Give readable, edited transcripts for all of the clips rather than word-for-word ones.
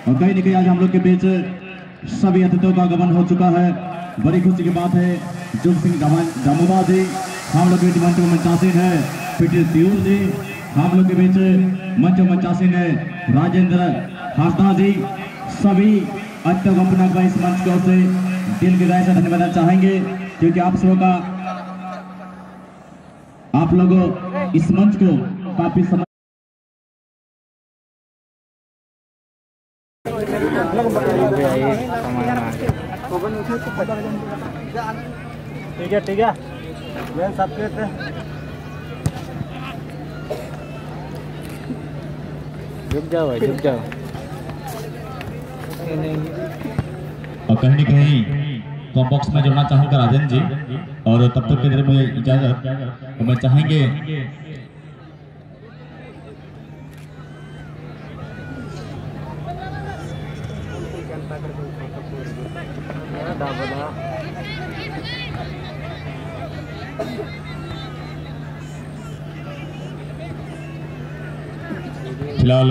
और कहीं न कहीं आज हम लोग के बीच सभी अतिथियों का आगमन हो चुका है। बड़ी खुशी की बात है, जुग सिंह जामुदा जी हम लोग के बीच मंच में मंचासीन है, पीटी त्यूर जी हम लोग के बीच मंच में मंचासीन है, राजेंद्र हासदा जी। सभी अतिथियों को अपना इस मंच की ओर से दिल की गहराई से धन्यवाद चाहेंगे, क्योंकि आप सबों का आप लोग इस मंच को काफी समय ठीक है मैं सबके झुक जाओ भाई, झुक जाओ। और कहीं न कहीं कॉम बॉक्स में जुड़ना चाहूंगा राजन जी, और तब तक के लिए मुझे इजाजत। तो मैं चाहेंगे फिलहाल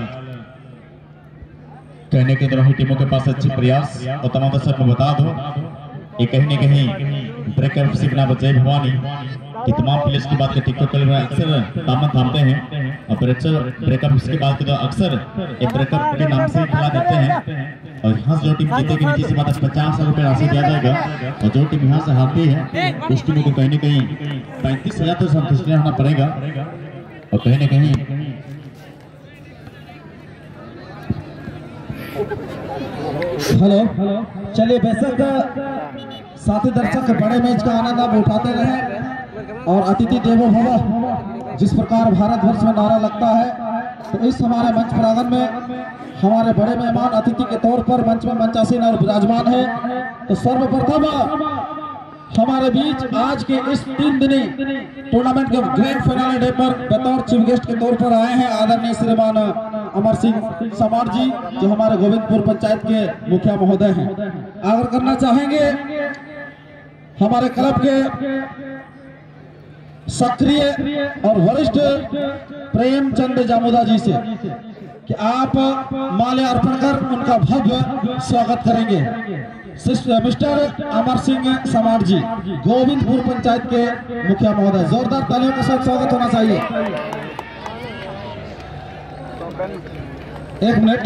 कहने के दोनों ही टीमों के पास अच्छी प्रयास और तमाम दर्शक को बता दो, ये कहीं न कहीं ब्रेकअप से बिना बचे भवानी कि तमाम प्लेयर्स की बात करते हैं अक्सर दामन थामते हैं, और ब्रेकअप की बात की तो अक्सर एक ब्रेकअप के नाम से खिला देते हैं। और यहाँ जो टीम जीतेगी नीचे से बात 50,000 रुपये राशि दिया जाएगा, और जो टीम यहाँ से हारती है उस टीम को कहीं न कहीं 35,000 तो संतुष्ट रहना पड़ेगा। और कहीं न कहीं हेलो, चलिए बेशक साथी दर्शक बड़े मैच का आनंद आप उठाते रहे, और अतिथि देवो भव जिस प्रकार भारत वर्ष में नारा लगता है, तो इस हमारे मंच प्रांगण में हमारे बड़े मेहमान अतिथि के तौर पर मंच में मंचासीन और विराजमान है। तो सर्वप्रथम हमारे बीच आज के इस 3 दिनी टूर्नामेंट के ग्रैंड फाइनल डे पर बतौर चीफ गेस्ट के तौर पर आए हैं आदरणीय श्रीमान अमर सिंह समार जी, जो हमारे गोविंदपुर पंचायत के मुखिया महोदय हैं। आग्रह करना चाहेंगे हमारे क्लब के सक्रिय और वरिष्ठ प्रेमचंद जामुदा जी से कि आप माल्यार्पण कर उनका भव्य स्वागत करेंगे। मिस्टर अमर सिंह समार जी, गोविंदपुर पंचायत के मुखिया महोदय, जोरदार तालियों के साथ स्वागत होना चाहिए। एक मिनट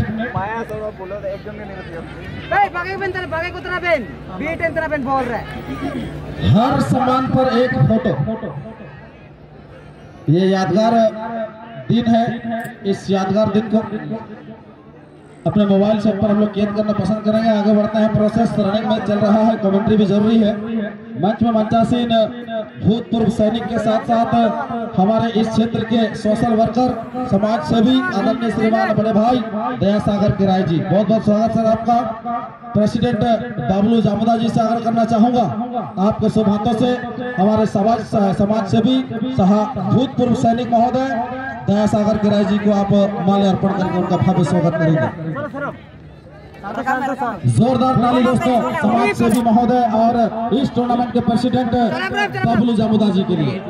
बोल रहा है। हर सम्मान पर एक फोटो। ये यादगार दिन है, इस यादगार दिन को अपने मोबाइल से ऊपर हम लोग कैद करना पसंद करेंगे। आगे बढ़ते हैं, प्रोसेस रनिंग में चल रहा है, कमेंट्री भी जरूरी है। मंच में मंचासीन भूतपूर्व सैनिक के साथ साथ हमारे इस क्षेत्र के सोशल वर्कर समाज सेवी आदरणीय श्रीमान बड़े भाई दया सागर किराय जी, बहुत बहुत स्वागत सर आपका। प्रेसिडेंट बाबलू जामुदा जी से आग्रह करना चाहूंगा आपके शुभ हाथों से हमारे समाज सेवी भूतपूर्व सैनिक महोदय दया सागर किराय जी को आप माल्यार्पण करके उनका भव्य स्वागत करेंगे। जोरदार ताली दोस्तों समाज सेवी महोदय और इस टूर्नामेंट के प्रेसिडेंट बाबलू जामुदा जी के लिए।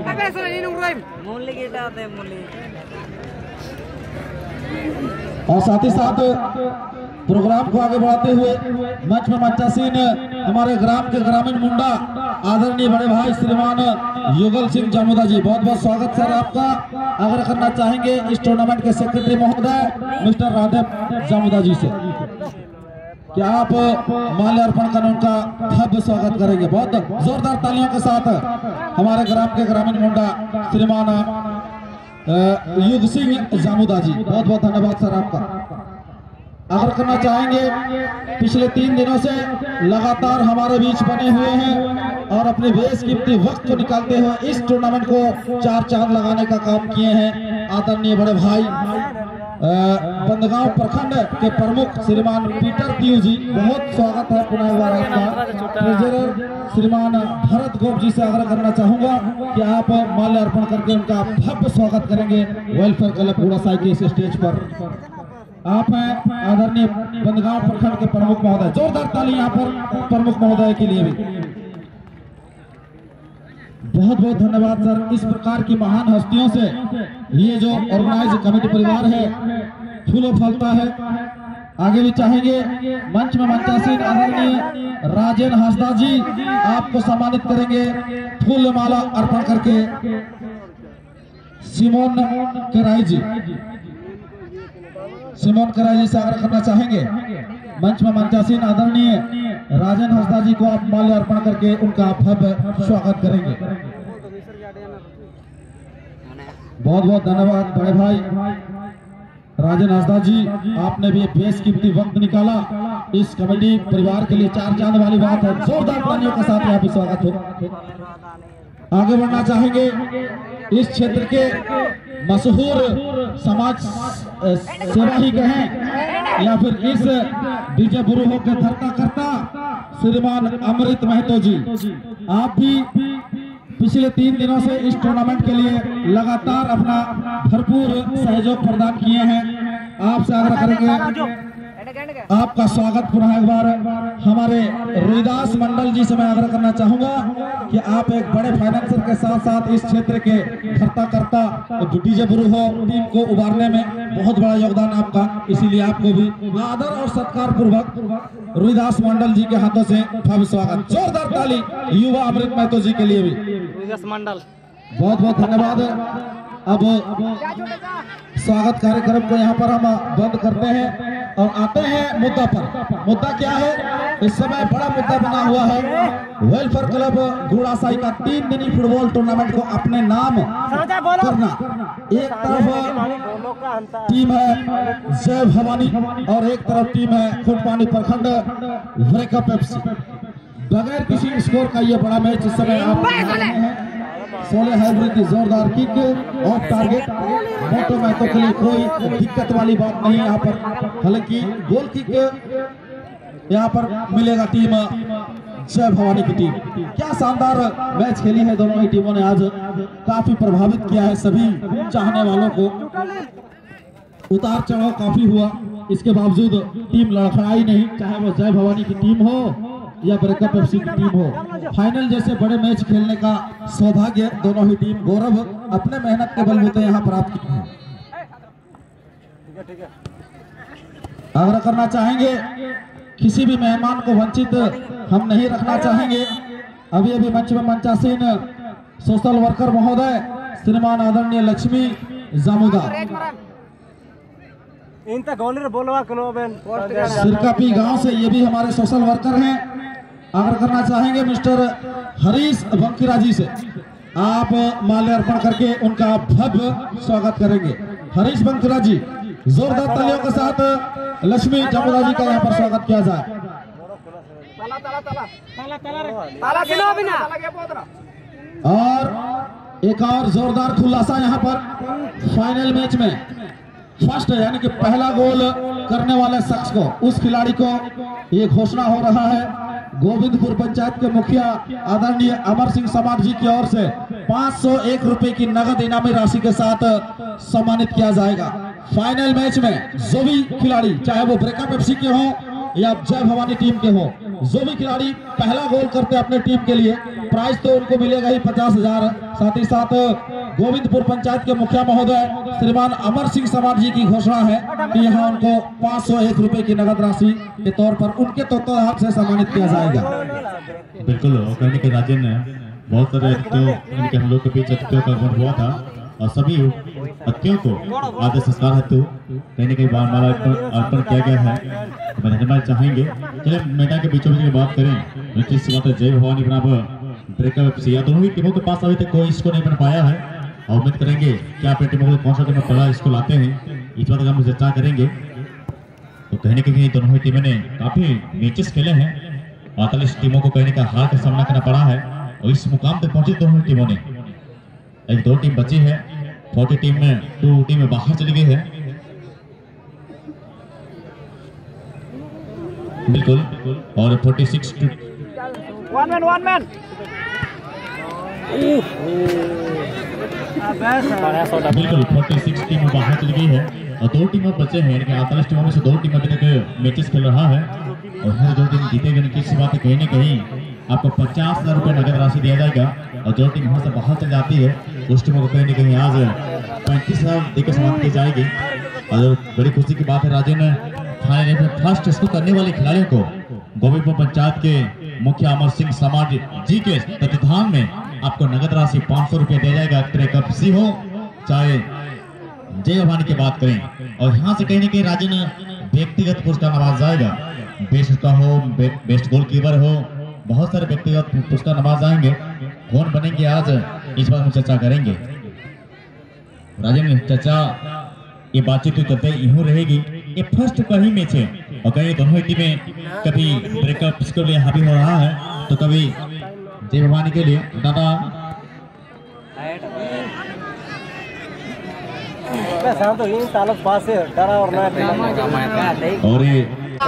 और साथ ही साथ प्रोग्राम को आगे बढ़ाते हुए मंच में मंचासीन हमारे ग्राम के ग्रामीण मुंडा आदरणीय बड़े भाई श्रीमान युगल सिंह जामुदा जी, बहुत बहुत स्वागत सर आपका। आग्रह करना चाहेंगे इस टूर्नामेंट के सेक्रेटरी महोदय मिस्टर राधे जामुदा जी से कि आप माल्यार्पण कर उनका भव्य स्वागत करेंगे। बहुत जोरदार तालियों के साथ हमारे ग्राम के ग्रामीण मुंडा श्रीमान युग सिंह जामुदा जी, बहुत बहुत धन्यवाद सर आपका। आग्रह करना चाहेंगे पिछले 3 दिनों से लगातार हमारे बीच बने हुए हैं और अपने बेशकीमती वक्त को निकालते हुए इस टूर्नामेंट को 4 चांद लगाने का काम किए हैं आदरणीय बड़े भाई बंदगांव प्रखंड के प्रमुख श्रीमान पीटर त्यू जी, बहुत स्वागत है पुनः एक बार आपका। ट्रेजरर श्रीमान भरत गोप जी से आग्रह करना चाहूंगा कि आप माल्यार्पण करके उनका भव्य स्वागत करेंगे वेलफेयर क्लब घोड़ा साई के इस स्टेज पर। आप हैं आदरणीय बंदगांव प्रखंड के प्रमुख महोदय, जोरदार ताली यहाँ पर प्रमुख महोदय के लिए भी। बहुत बहुत धन्यवाद सर। इस प्रकार की महान हस्तियों से ये जो ऑर्गेनाइज कमेटी परिवार है फूलों फलता है। आगे भी चाहेंगे मंच में मंचासीन आदरणीय राजेन हासदा जी आपको सम्मानित करेंगे फूल माला अर्पण करके। सिमोन केराई जी से आग्रह करना चाहेंगे मंच में मंचासीन आदरणीय राजेन हासदा जी को आप माल्य अर्पण करके उनका भव्य स्वागत करेंगे। बहुत बहुत धन्यवाद बड़े भाई राजेन हासदा जी, आपने भी बेशकीमती वक्त निकाला। इस कमेटी परिवार के लिए चार चांद वाली बात है। जोरदार तालियों के साथ यहाँ पे स्वागत हो। आगे बढ़ना चाहेंगे इस क्षेत्र के मशहूर समाज सेवा ही कहें या फिर इस डीजे बुरुहो के धरता करता श्रीमान अमृत महतो जी, आप भी पिछले 3 दिनों से इस टूर्नामेंट के लिए लगातार अपना भरपूर सहयोग प्रदान किए हैं। आपसे आग्रह करेंगे आपका स्वागत पुनः एक बार। हमारे रोहिदास मंडल जी से मैं आग्रह करना चाहूंगा कि आप एक बड़े फाइनेंसर के साथ साथ इस क्षेत्र के धरता करता डीजे बुरुहो टीम को उभारने में बहुत बड़ा योगदान आपका, इसीलिए आपको भी आदर और सत्कार पूर्वक रोहिदास मंडल जी के हाथों से भव्य स्वागत। जोरदार ताली युवा अमृत महतो जी के लिए भी रोहिदास मंडल बहुत बहुत धन्यवाद। अब स्वागत कार्यक्रम को यहाँ पर हम बंद करते हैं और आते हैं मुद्दा पर। मुद्दा क्या है? इस समय बड़ा मुद्दा बना हुआ है वेलफेयर क्लब गुड़ासाई का 3 दिनी फुटबॉल टूर्नामेंट को अपने नाम करना। एक तरफ टीम है जय भवानी और एक तरफ टीम है खुटपानी प्रखंड ब्रेकअप एफसी। बगैर किसी स्कोर का ये बड़ा मैच इस समय आप सोले हाइब्रिड की जोरदार किक ऑफ टारगेट। मोटो महतो के लिए कोई दिक्कत वाली बात नहीं यहाँ पर, हालांकि गोल किक यहाँ पर मिलेगा टीम जय भवानी की टीम। क्या शानदार मैच खेली है दोनों ही टीमों ने, आज काफी प्रभावित किया है सभी चाहने वालों को। उतार चढ़ाव काफी हुआ, इसके बावजूद टीम लड़खड़ाई नहीं, चाहे वो जय भवानी की टीम हो या ब्रेकअप एफसी की टीम हो। फाइनल जैसे बड़े मैच खेलने का सौभाग्य दोनों ही टीम गौरव अपने मेहनत के बलबूते यहाँ प्राप्त किए हैं। आग्रह करना चाहेंगे किसी भी मेहमान को वंचित हम नहीं रखना चाहेंगे। अभी अभी मंच में मंचासीन सोशल वर्कर महोदय श्रीमान आदरणीय लक्ष्मी जामुदार सिरकापी गांव से, ये भी हमारे सोशल वर्कर हैं। आग्रह करना चाहेंगे मिस्टर हरीश बंकिरा जी से आप माल्यार्पण करके उनका भव्य स्वागत करेंगे। हरीश बंकिरा जी, जोरदार तालियों के साथ लक्ष्मी जामुदा जी का यहाँ पर स्वागत किया जाए। और एक और जोरदार खुलासा यहाँ पर फाइनल मैच में फर्स्ट यानी कि पहला गोल करने वाले शख्स को, उस खिलाड़ी को ये घोषणा हो रहा है गोविंदपुर पंचायत के मुखिया आदरणीय अमर सिंह समाज जी की ओर से 501 रुपए की नगद इनामी राशि के साथ सम्मानित किया जाएगा। फाइनल मैच में जो भी खिलाड़ी, चाहे वो ब्रेकअप एफसी के हो या जय भवानी टीम के हो, जो भी खिलाड़ी पहला गोल करते अपने टीम के लिए, प्राइज तो उनको मिलेगा ही 50,000। साथ ही साथ गोविंदपुर पंचायत के मुखिया महोदय श्रीमान अमर सिंह समाज जी की घोषणा है कि यहाँ उनको 501 रुपए की नगद राशि के तौर पर उनके तत्वाधान से सम्मानित किया जाएगा। बिल्कुल, कहने के राजेन ने बहुत सारे अतिथियों हम लोग के बीच अतिथियों का गठन हुआ था और सभी अतिथियों को आदर संस्कार हेतु कहीं कहीं माला अर्पण किया गया है। धन्यवाद चाहेंगे। चलिए मैदान के बीचों बीच बात करें, निश्चित बात है जय भवानी बराबर ब्रेकअप एफसी, दोनों ही टीमों के पास अभी तक कोई इसको नहीं बन पाया है और उम्मीद करेंगे कि आप टीमों को कौन सा टीम पड़ा इसको लाते हैं, इस बात का हम चर्चा करेंगे। तो कहने के लिए दोनों ही टीमों ने काफी मैचेस खेले हैं, 48 टीमों को कहने का हार का सामना करना पड़ा है और इस मुकाम तक पहुंचे दोनों ही टीमों ने। एक 2 टीम बची है, 40 टीम में 2 टीमें बाहर चली गई है। बिल्कुल, और 46 one man बिल्कुल 46 टीम बाहर चली गई है और 2 टीमें बचे हैं। 48 टीमों में से 2 टीम अभी तक मैचेस खेल रहा है और हर 2 टीम जीतेगी। किसी बात कहीं ना कहीं आपको 50,000 रुपये नगद राशि दिया जाएगा और 2 टीम वहाँ से बाहर चल जाती है, उस टीमों को कहीं ना कहीं आज 35,000 देकर समाप्त की जाएगी। और बड़ी खुशी की बात है राजेन थाने लेवल फर्स्ट इसको करने वाले खिलाड़ियों को गोविंदपुर पंचायत के मुखिया अमर सिंह समाज जी के तत्वाधान में आपको नगद राशि 500 रुपये दिया जाएगा। ट्रेकअप हो चाहे जय भवानी की बात करें, और यहाँ से कहीं ना कहीं राजन व्यक्तिगत पुरस्कार नवाज जाएगा। बेस्ट का हो, बेस्ट गोलकीपर हो, बहुत सारे व्यक्तिगत पुरस्कार नवाज जाएंगे। कौन बनेंगे आज इस बार हम चर्चा करेंगे। राजन चर्चा ये बातचीत तो चलते यूं रहेगी। ये फर्स्ट का ही मैच है और कहीं दोनों ही टीमें कभी ब्रेकअप के लिए हावी हो रहा है तो कभी जय भवानी के लिए दादा तो इन तालुक पास से डरा और ना और ये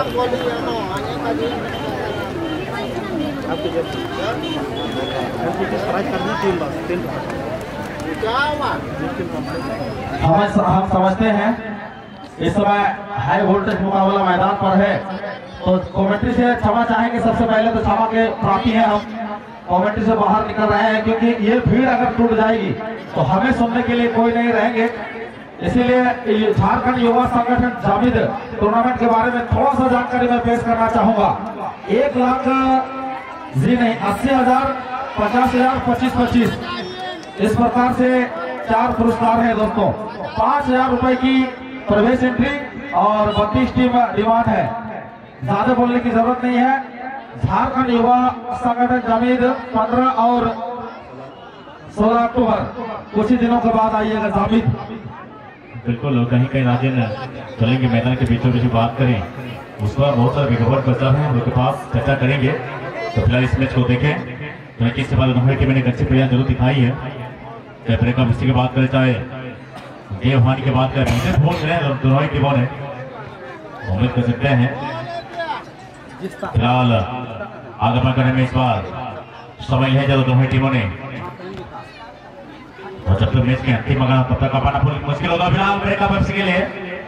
हम समझते हैं इस समय हाई वोल्टेज मुकाबला मैदान पर है, तो कमेंट्री से क्षमा चाहेंगे। सबसे पहले तो क्षमा के प्राप्ति है, हम कमेंट्री से बाहर निकल रहे हैं क्योंकि ये भीड़ अगर टूट जाएगी तो हमें सुनने के लिए कोई नहीं रहेंगे। इसीलिए झारखंड युवा संगठन जामिद टूर्नामेंट के बारे में थोड़ा सा जानकारी मैं पेश करना चाहूंगा। 1 लाख जी नहीं 80,000, 50,000, 25-25 इस प्रकार से 4 पुरस्कार है दोस्तों। 5,000 रुपए की प्रवेश एंट्री और 32 टीम डिमांड है। ज्यादा बोलने की जरूरत नहीं है। झारखंड युवा संगठन जामिद 15 और 16 अक्टूबर कुछ ही दिनों के बाद आइएगा जामिद। बिल्कुल कहीं कहीं राजन चलेंगे मैदान के बीचों बीच बात करें, उस पर बहुत सारे विज्ञापन बचा है उनके पास चर्चा करेंगे। तो फिलहाल इस मैच को देखें तो इसके बाद दोनों टीम ने एक अच्छी प्रयास जरूर दिखाई है। चाहे ब्रेकअप की बात करें चाहे जय भवानी की बात करें, बहुत करें दोनों ही टीमों ने उम्मीद कर सकते हैं। फिलहाल आगे बढ़ने में इस बार समय है जब दोनों टीमों ने, और जब तक मैच के अंतिम मगर तब तक पाना मुश्किल होगा। फिलहाल ब्रेकअप के लिए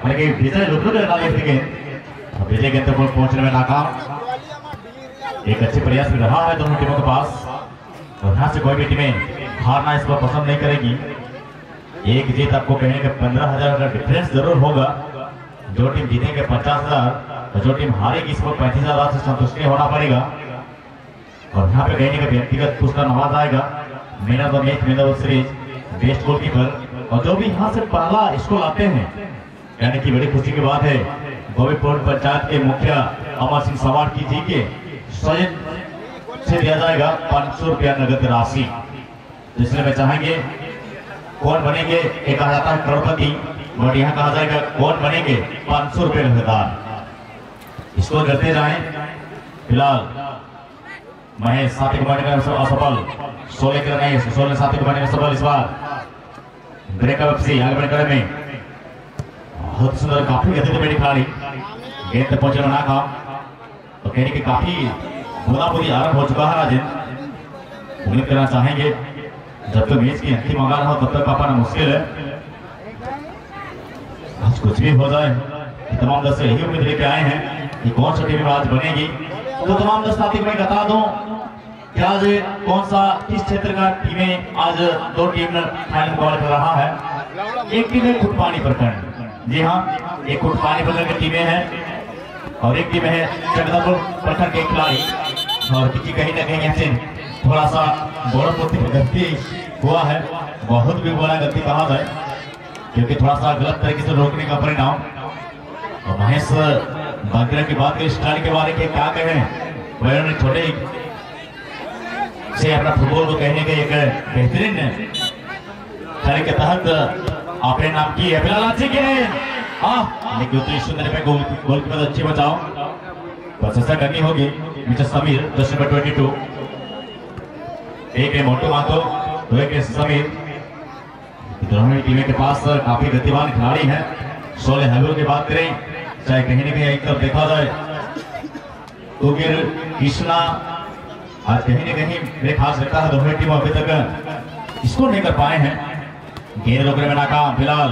भेजे गेंद तक पहुंचने में नाकाम। एक अच्छे प्रयास भी रहा है दोनों टीमों के पास, और यहाँ से कोई भी टीमें हारना इस बार पसंद नहीं करेगी। एक जीत आपको कहेंगे कि 15,000 का डिफरेंस जरूर होगा। जो टीम जीतेंगे 50,000 और जो टीम हारेगी इसको 35,000 से संतुष्ट होना पड़ेगा। और यहाँ पे कहेंगे कि व्यक्तिगत पुरस्कार नवाज आएगा। Man of the match, man of the series, best goalkeeper, और जो भी यहाँ से पहला इसको लाते हैं यानी कि बड़ी खुशी की बात है। गोविंदपुर पंचायत के मुखिया अमर सिंह समाज जी के स्वयं से दिया जाएगा 500 रुपया नगद राशि। इसलिए मैं चाहेंगे कौन बनेंगे, एक कहा जाता है करोड़पति, बट यहाँ कहा जाएगा कौन बनेंगे 500 रुपये नगदार। इसको करते जाएं। फिलहाल महेश साथी को बनने में असफल, 16 के नहीं 16 साथी को बनने में सफल। इस बार ब्रेकअप से आगे बढ़ने में बहुत सुंदर काफी गति में खिलाड़ी गेंद तक पहुंचे नाकाम। तो कहने की काफी बूंदाबूंदी आरंभ हो चुका है राजन। उम्मीद करना चाहेंगे जब तक मैच की अंतिम आगाज हो तब तक पाना मुश्किल है। आज कुछ भी हो जाए, तमाम दस यही उम्मीद लेके आए हैं कि कौन सा टीम आज बनेगी। तो तमाम 10 साथी मैं बता दूं कि आज कौन सा किस क्षेत्र का टीमें आज 2 टीम फाइनल मुकाबला कर रहा है। एक टीम है खुटपानी प्रखंड, जी हाँ, एक खुटपानी प्रखंड की टीमें हैं और एक टीम है चंद्रपुर प्रखंड के खिलाड़ी। और किसी कहीं ना कहीं ऐसे थोड़ा सा गौरवपूर्ण गलती हुआ है, बहुत भी बड़ा गलती कहा जाए क्योंकि थोड़ा सा गलत तरीके से रोकने का परिणाम। और महेश बागरा की बात करें स्टाइल के बारे में क्या कहें, उन्होंने छोटे से अपना फुटबॉल को कहने के एक बेहतरीन खेल के तहत आपने नाम की है। फिलहाल अच्छी लेकिन उतनी सुंदर पे गोल की बात अच्छी बचाओ, बस ऐसा करनी होगी। मिस्टर समीर 10 नंबर 22, एक है मोटू मातो, दो एक समीर। दोनों टीमें के पास काफी गतिवान खिलाड़ी हैं। 16 हैलों की बात करें चाहे कहीं ना कहीं एक तरफ देखा जाए तो फिर कृष्णा आज कहीं ना कहीं मेरे खास लगता है दोनों टीम अभी तक इसको नहीं कर पाए हैं। गेंद रोकने में नाकाम। फिलहाल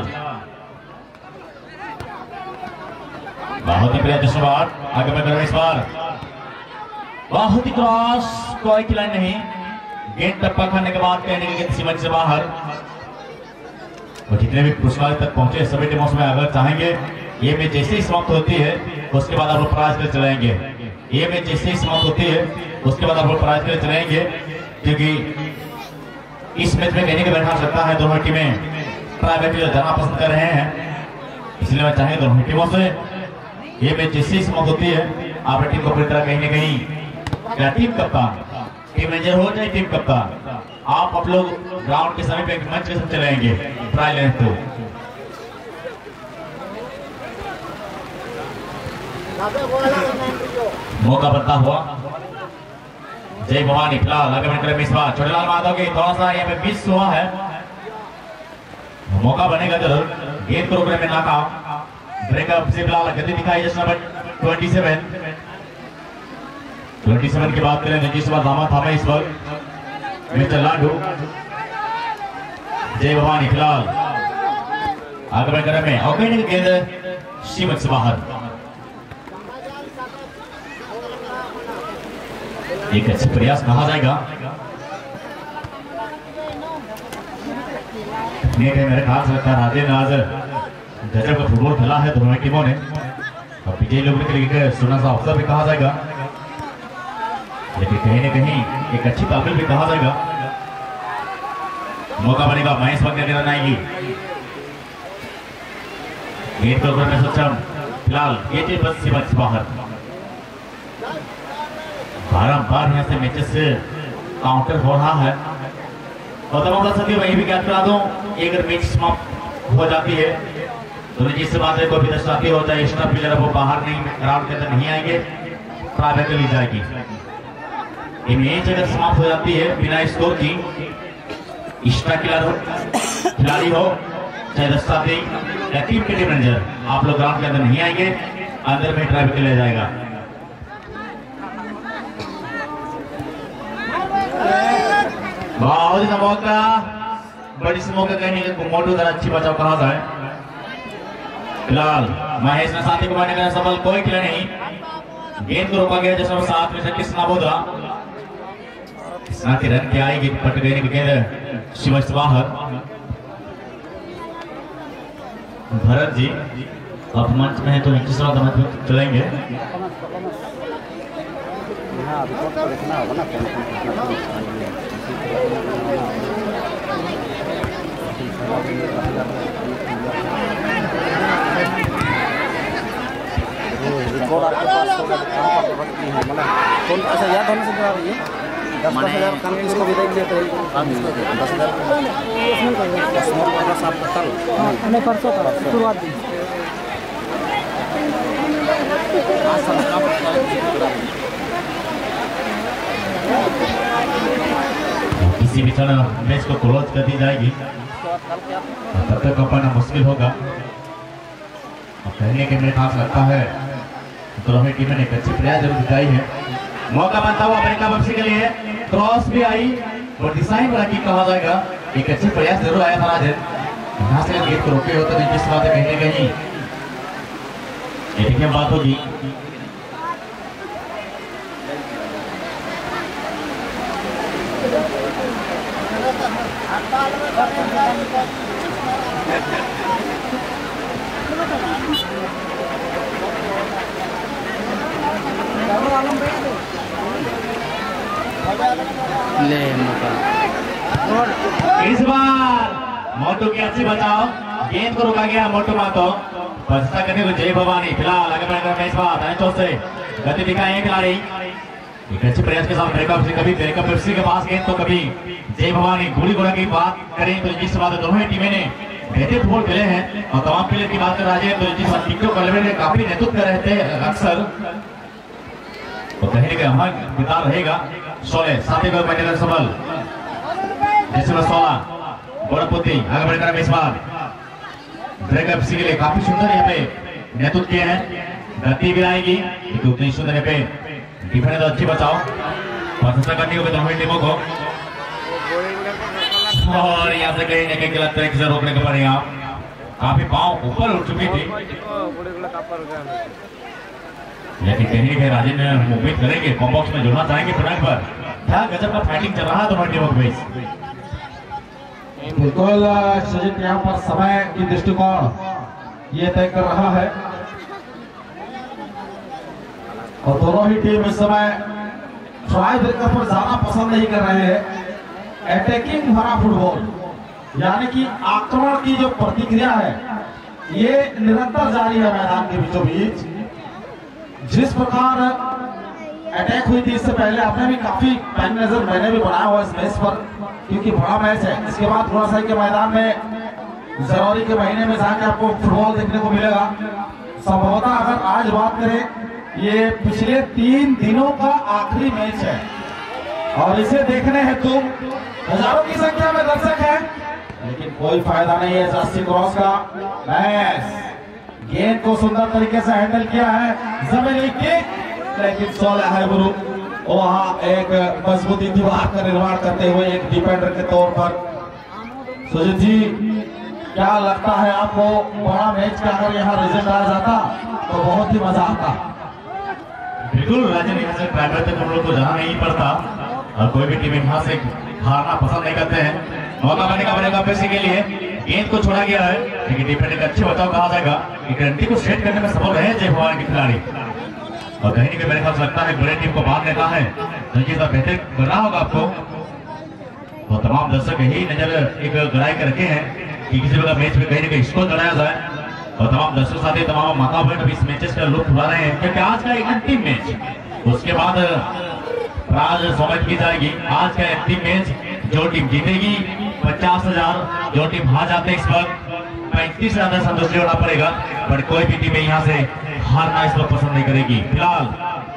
बहुत ही प्रिय जश्नवार आगे बढ़ इस बार बहुत ही क्रॉस, कोई खिलाड़ी नहीं। गेंद टप्पा खाने के बाद कहने की सीमा से बाहर। और जितने भी पुरस्कार तक पहुंचे सभी टीमों में अगर चाहेंगे ये मैच जैसे ही समाप्त होती है उसके बाद आप लोग प्राइज के लिए चलाएंगे। ये मैच जैसे ही समाप्त होती है उसके बाद आप लोग प्राइज के लिए चलाएंगे, क्योंकि इस मैच में कहने के बैठा सकता है दोनों टीमें ट्राई बैक जाना पसंद कर रहे हैं, इसलिए मैं चाहे दोनों टीमों से ये मैच जैसे ही समाप्त होती है आप टीम को पूरी तरह कहीं ना कहीं या टीम कप्तान, टीम मैनेजर हो चाहे टीम कप्तान, आप लोग ग्राउंड के समीप एक मंच के साथ चलाएंगे ट्राई लेने। तो मौका बनता हुआ जय भवानी फिलहाल आगे बढ़कर इस बार छोटेलाल माधव के थोड़ा सा यहाँ पे मिस हुआ है, मौका बनेगा जरूर। गेंद को रोकने में नाकाम। ब्रेकअप से फिलहाल गति दिखाई जैसे नंबर 27 की बात करें जिस बार दामा था इस वक्त मिस्टर लाडू। जय भवानी फिलहाल आगे बढ़कर में और कहीं गेंद सीमत से बाहर। एक अच्छा प्रयास कहा जाएगा। मेरे ख्याल से लगता है राजे नाज गजब का फुटबॉल खेला है दोनों टीमों ने, और विजयी लोगों के लिए सोना सा अवसर भी कहा जाएगा, लेकिन कहीं न कहीं एक अच्छी तालमेल भी कहा जाएगा। मौका बनेगा महेश वगैरह की रन आएगी। गेंद को में सक्षम फिलहाल गेंद बस से बच बाहर। बारंबार यहाँ से मैचेस से काउंटर हो रहा है, और तमाम साथियों वही भी ज्ञात करा दूं, अगर मैच समाप्त हो जाती है तो जिस बात है कोई भी दर्शनार्थी हो चाहे एक्स्ट्रा प्लेयर वो बाहर नहीं ग्राउंड के अंदर नहीं आएंगे, ट्राई बैक ली जाएगी। ये मैच अगर समाप्त हो जाती है बिना स्कोर की, एक्स्ट्रा खिलाड़ी हो चाहे दर्शनार्थी या टीम के टीम मैनेजर, आप लोग ग्राउंड के अंदर नहीं आएंगे, अंदर में ट्राई बैक लिया जाएगा। बहुत ही मौका बड़ी से मौका कहने के मोटू उधर अच्छी बचाव कहा जाए। फिलहाल महेश ने साथी को मारने का सफल कोई खिला नहीं। गेंद को रोका गया जैसा 7 में से किसना बोधा किसना की रन क्या आएगी पट गई की गेंद शिवस्त बाहर। भरत जी अब मंच में है तो नीचे से मंच में चलेंगे। देखना होगा ना रिकॉर्ड आपके पास कौन ऐसा याद होने से क्या रही है 10,000 काम किसको भी देख लिया तो 10,000 नहीं परसों का शुरुआत दी किसी भी तरह मैच को क्लोज कर दी जाएगी, तब तक पाना मुश्किल होगा। और कहने के मेरे पास लगता है दोनों टीमें ने एक अच्छी प्रयास जरूर दिखाई है। मौका बनता हुआ अमेरिका वापसी के लिए क्रॉस भी आई और डिजाइन बना की कहा जाएगा, एक अच्छी प्रयास जरूर आया था राजन। यहाँ से गेंद को रोके होते तो जिस बात है कहीं ना कहीं ये बात होगी। ले इस बार मोटू की अच्छी बचाव, गेंद को रोका गया मोटू मातो बचता करने को जय भवानी। फिलहाल आगे बढ़कर मैं इस बार से गति दिखाए खिलाड़ी एक अच्छे प्रयास के साथ ब्रेकअप से कभी ब्रेकअप के पास गेंद तो कभी जय भवानी। गोली गोला की बात करें तो जिस बात दोनों ही टीमें ने बेहतर फुटबॉल खेले हैं, और तमाम प्लेयर की बात कर रहा है तो जिस टिक्टो कलवे ने काफी नेतृत्व कर रहे थे अक्सर, तो कहीं ना हमारा किताब रहेगा 16 साथी को मैंने सबल जैसे 16 गोरखपुती आगे बढ़कर इस बार ब्रेकअप के लिए काफी सुंदर यहाँ पे नेतृत्व किए हैं। गति भी आएगी तो उतनी सुंदर यहाँ पे डिफेंस तो अच्छी बचाओ प्रशंसा करनी होगी दोनों टीमों को, और यहाँ से कहीं ना कहीं गलत तरीके से रोकने के पड़ेगा। काफी पांव ऊपर उठ चुकी थी, लेकिन कहीं ना कहीं राजेंद्र ने उम्मीद करेंगे कॉम्बॉक्स में जुड़ना चाहेंगे टूर्नामेंट पर। क्या गजब का फाइटिंग चल रहा है दोनों टीमों के बीच। बिल्कुल सजित यहाँ पर समय की दृष्टिकोण ये तय कर रहा है। और दोनों ही टीम इस समय ट्राई ब्रेकर पर जाना पसंद नहीं कर रहे हैं। अटैकिंग भरा फुटबॉल, यानी कि आक्रमण की जो प्रतिक्रिया है ये निरंतर जारी है मैदान के बीचों बीच। जिस प्रकार अटैक हुई थी इससे पहले, आपने भी काफी पैन नजर मैंने भी बनाया हुआ इस मैच पर, क्योंकि बड़ा मैच है। इसके बाद थोड़ा सा के मैदान में जनवरी के महीने में जाके आपको फुटबॉल देखने को मिलेगा। संभवतः अगर आज बात करें, ये पिछले 3 दिनों का आखिरी मैच है और इसे देखने हेतु हजारों की संख्या में दर्शक हैं, लेकिन कोई फायदा नहीं है। जस्टी क्रॉस का मैच, गेंद को सुंदर तरीके से हैंडल किया है, जमीनी किक, लेकिन सोलह है गुरु वहां एक मजबूती दीवार का निर्माण करते हुए एक डिफेंडर के तौर पर। सुजीत जी, क्या लगता है आपको, बड़ा मैच का अगर यहाँ रिजल्ट आ जाता तो बहुत ही मजा आता? बिल्कुल राजन, यहाँ से ड्राइवर तक हम लोग को जाना नहीं पड़ता और कोई भी टीम यहाँ से हारना पसंद नहीं करते हैं। मौका बनेगा पैसे के लिए, गेंद को छोड़ा गया है, लेकिन डिफेंडर का अच्छे बचाव कहा जाएगा। गारंटी को सेट करने में सफल रहे जय भवानी के खिलाड़ी, और कहीं ना कहीं मेरे ख्याल लगता है बड़े टीम को बाहर लेना है तो ये सब बेहतर करना होगा आपको। तो तमाम दर्शक यही नजर एक गड़ाई के रखे हैं कि किसी प्रकार मैच में कहीं ना कहीं स्कोर चढ़ाया जाए, और तमाम दर्शक साथी तमाम माता बहन इस मैचेस का लुत्फ उठा रहे हैं, क्योंकि आज का एक अंतिम मैच, उसके बाद प्राइज समझ की जाएगी। आज का अंतिम मैच, जो टीम जीतेगी 50,000, जो टीम हार जाते हैं इस वक्त 35,000 संतुष्टि होना पड़ेगा, पर कोई भी टीम यहाँ से हारना इस वक्त पसंद नहीं करेगी। फिलहाल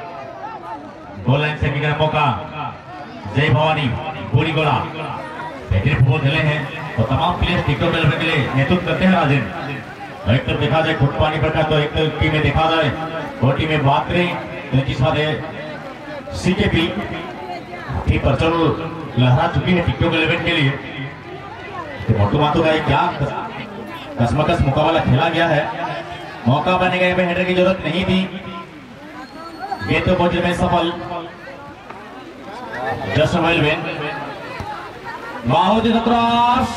गोल लाइन से निकलने मौका, जय भवानी पूरी गोला बेहतरीन फुटबॉल खेले हैं और तमाम प्लेयर्स टिकटॉक लेवल के लिए नेतृत्व करते हैं। राजन, एक तरफ देखा जाए खुटपानी पर तो एक टीम में देखा जाए, दो टीमें बात करें जिस बात सीकेपी पर चलो लहरा चुकी है टिकटॉक लेवल के लिए। तो मोटू मातू का क्या कसमकस मुकाबला खेला गया है, मौका बनेगा, यहाँ हेडर की जरूरत नहीं थी, गेंद तो पहुंचे में सफल जसमल वेन, माहौदी क्रॉस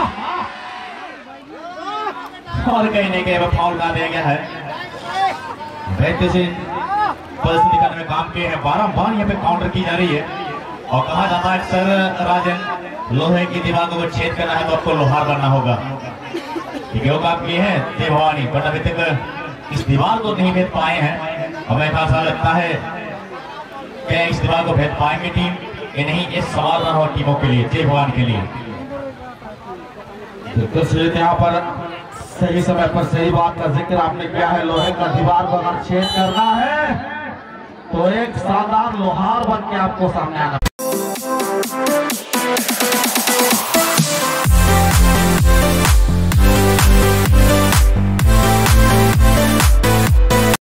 और कहीं नहीं कहीं फाउल कर दिया गया है। बेहतरीन परिस्थिति करने में काम किए हैं, बारंबार यहाँ पे काउंटर की जा रही है और कहा जाता है सर राजन, लोहे की दीवार को छेद करना है तो आपको लोहार बनना होगा। ठीक है, वो काम किए हैं जय भवानी, बट अभी तक इस दीवार को नहीं भेद पाए हैं। हमें ऐसा लगता है क्या इस दीवार को भेद पाएंगे टीम, ये नहीं, ये सवाल रहा टीमों के लिए, जय भवानी के लिए। बिल्कुल यहाँ पर सही समय पर सही बात का जिक्र आपने किया है। लोहे का दीवार को अगर छेद करना है तो एक शानदार लोहार बन के आपको सामने आना।